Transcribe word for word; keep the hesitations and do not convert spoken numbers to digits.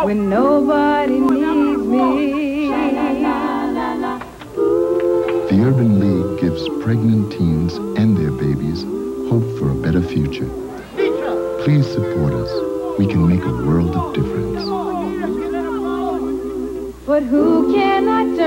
when nobody needs me. The Urban League gives pregnant teens and their babies hope for a better future. Please support us. We can make a world of difference. But who can I